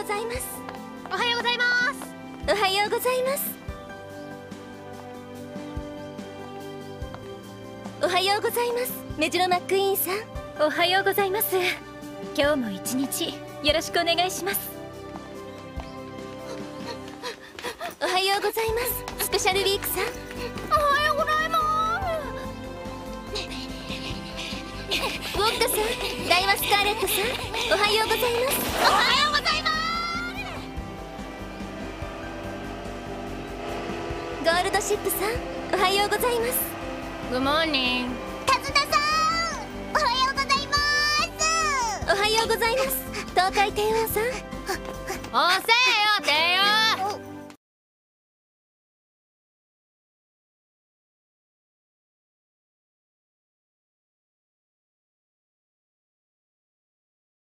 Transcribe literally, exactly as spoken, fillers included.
ざいます。 おはようございます。 おはようございます。おはようございます。メジロマックイーンさん。 おはようございます。今日も一日よろしくお願いします。 おはようございます。スペシャルウィークさん。 おはようございます。 ウォッカさん、ダイワスカーレットさん、おはようございます。 おはようございます。 ゴールドシップさん、おはようございます。 グッモーニング。 タズナさん、おはようございます。 おはようございます。東海帝王さん。 おせよ帝王。